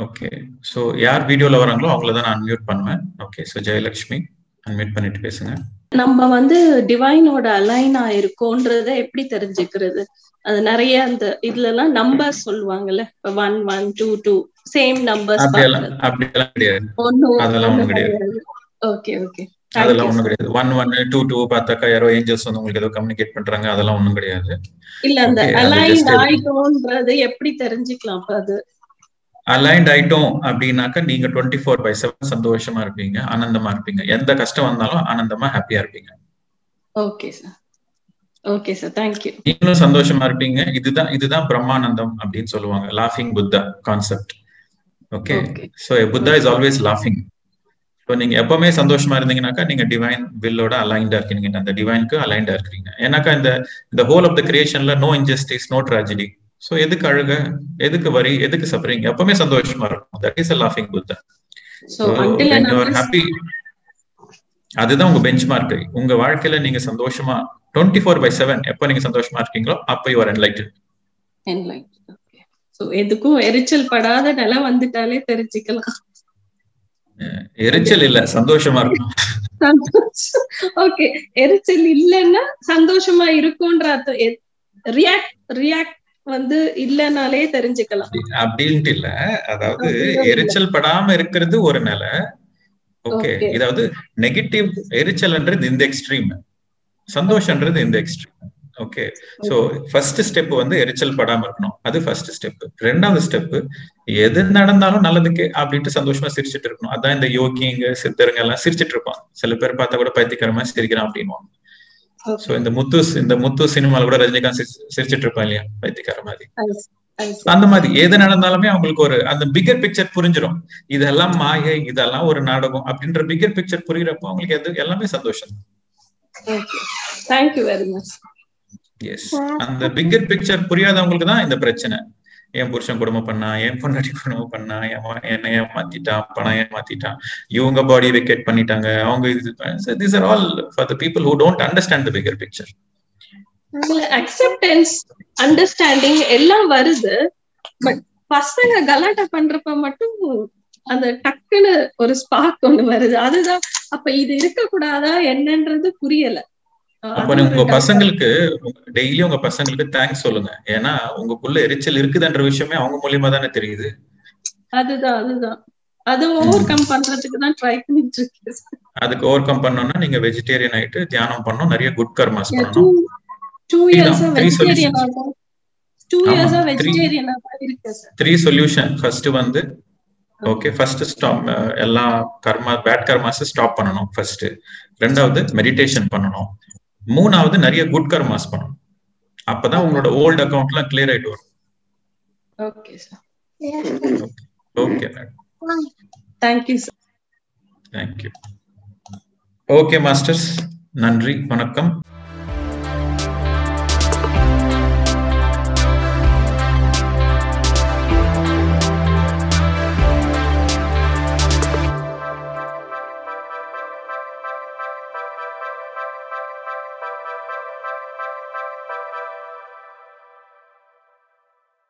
Okay. So யார் வீடியோல வராங்களோ அவங்கள தான் நான் அன்மியூட் பண்ணுவேன். ஓகே. ஸோ ஜெயலட்சுமி அன்மியூட் பண்ணிட்டு பேசுங்க. நம்ம வந்து டிவைனோட அலைன் ஆயிருக்கோன்றத எப்படி தெரிஞ்சுக்கிறது? அது நிறைய அந்த இதுல எல்லாம் நம்பர் சொல்லுவாங்கல்ல, 1 1 2 2 சேம் நம்பர்ஸ் அப்படியெல்லாம் கிடையாது. அதெல்லாம் ஒண்ணும் கிடையாது. Okay okay. அதெல்லாம் ஒண்ணும் கிடையாது. 1 1 2 2 பார்த்தாக்கா யாரோ ஏஞ்சல்ஸ் வந்து உங்களுக்கு ஏதோ கம்யூனிகேட் பண்றாங்க, அதெல்லாம் ஒண்ணும் கிடையாது. இல்ல அந்த அலைன் ஆயிட்டோன்றது எப்படி தெரிஞ்சுக்கலாம்? அது அலைன்ட் ஆயிட்டோம் அப்படின்னாக்கா நீங்க 24/7 சந்தோஷமா இருப்பீங்க, ஆனந்தமா இருப்பீங்க. எந்த கஷ்டம் வந்தாலும் ஆனந்தமா ஹாப்பியா இருப்பீங்க. Okay sir. Okay sir, thank you. நீங்களும் சந்தோஷமா இருப்பீங்க. இதுதான் பிரம்மானந்தம் அப்படின்னு சொல்லுவாங்க, லாஃபிங் Buddha concept. Okay. So Buddha is always லாஃபிங். So நீங்க எப்பவுமே சந்தோஷமா இருந்தீங்கன்னாக்கா நீங்க டிவைன் வில்லோட அலைண்டா இருக்கீங்க, அந்த டிவைனுக்கு அலைண்டா இருக்கிறீங்க. ஏன்னாக்கா இந்த ஹோல் ஆஃப் த கிரியேஷன்ல no injustice, no tragedy. So எதுக்கு அழுக, எதுக்கு வரி, எதுக்கு சஃபரிங்? எப்பவுமே சந்தோஷமா இருக்கும். That is a laughing Buddha. So when you are happy, அதுதான் உங்க பெஞ்ச் மார்க். உங்க வாழ்க்கையில நீங்க சந்தோஷமா 24/7 எப்ப நீங்க சந்தோஷமா இருக்கீங்களோ அப்ப you are enlightened. Okay. So எதுக்கும் எரிச்சல் படாத நிலை வந்துட்டாலே தெரிஞ்சுக்கலாம். எரிச்சல் இல்ல, சந்தோஷமா இருக்கும். ஓகே. எரிச்சல் இல்லைன்னா சந்தோஷமா இருக்கும்ன்ற ரியாக்ட் வந்து இல்லனாலே தெரிஞ்சுக்கலாம் அப்படின்ட்டு இல்ல. அதாவது எரிச்சல் படாம இருக்கிறது ஒரு நிலை. ஓகே. இதாவது நெகட்டிவ் எரிச்சல்ன்றது இந்த எக்ஸ்ட்ரீம், சந்தோஷம்ன்றது இந்த extreme. Okay. So first step வந்து எரிச்சல் படாம இருக்கணும், அது ஃபர்ஸ்ட் ஸ்டெப். ரெண்டாவது ஸ்டெப் எது நடந்தாலும் நல்லதுக்கு அப்படின்ட்டு சந்தோஷமா சிரிச்சுட்டு இருக்கணும். அதான் இந்த யோகிங்க சித்தருங்க எல்லாம் சிரிச்சுட்டு இருப்பான். சில பேர் பார்த்தா கூட பைத்தியக்காரமா சிரிக்கிறான் அப்படின்வாங்க. சோ இந்த முத்து சினிமால கூட ரஜினிகாந்த் சிரிச்சிட்டு இருப்பான் இல்லையா, பைத்தியக்கார மாதிரி. அந்த மாதிரி எது நடந்தாலுமே அவங்களுக்கு ஒரு அந்த பிகர் பிக்சர் புரிஞ்சிடும். இதெல்லாம் மாயை, இதெல்லாம் ஒரு நாடகம் அப்படின்ற பிகர் பிக்சர் புரியுறப்போ அவங்களுக்கு எது எல்லாமே சந்தோஷம். Thank you very much. எஸ், அந்த பிகர் பிக்சர் புரியாதவங்களுக்கு தான் இந்த பிரச்சனை. என் புருஷன் குடும்பம் பண்ணா, என் பொண்டாட்டி குடும்பம் பண்ணா, என்ன ஏமாத்திட்டான், பணம் ஏமாத்திட்டான், இவங்க பாடி வெக்கேட் பண்ணிட்டாங்க, அவங்க these are all for the people who don't understand the bigger picture. Acceptance, understanding எல்லாம் வருது. பட் பசங்க கலாட்டா பண்றப்ப மட்டும் அந்த டக்குன்னு ஒரு ஸ்பார்க் ஒண்ணு வருது. அதுதான் அப்ப இது இருக்க கூடாதா என்னன்றது புரியல. அப்ப உங்க பசங்களுக்கு டெய்லி உங்க பசங்களுக்கு தேங்க்ஸ் சொல்லுங்க. ஏன்னா உங்களுக்குள்ள எரிச்சல் இருக்குதுன்ற விஷயமே அவங்க மூலியமா தானே தெரியுது. அதுதான் அது ஓவர் கம் பண்றதுக்கு தான் ட்ரை பண்ணிட்டு இருக்கேன். அதுக்கு ஓவர் கம் பண்ணனும்னா நீங்க வெஜிடேரியன் ஆயிட்டு தியானம் பண்ணனும், நிறைய குட் கர்மாஸ் பண்ணனும். 2 இயர்ஸா வெஜிடேரியனா தான் 2 இயர்ஸா வெஜிடேரியனா தான் இருக்கேன் சார். 3 சொல்யூஷன். ஃபர்ஸ்ட் வந்து ஓகே, ஃபர்ஸ்ட் ஸ்டாப், எல்லா கர்மா பேட் கர்மாஸ் ஸ்டாப் பண்ணனும் ஃபர்ஸ்ட். ரெண்டாவது மெடிடேஷன் பண்ணனும். மூணாவது நிறைய குட் கர்மாஸ் பண்ணணும். அப்பதான் உங்களோட ஓல்ட் அக்கவுண்ட்லாம் கிளியர் ஆயிட்டு வரும். Okay sir. Okay madam. Thank you sir. Thank you. Okay masters, நன்றி, வணக்கம்.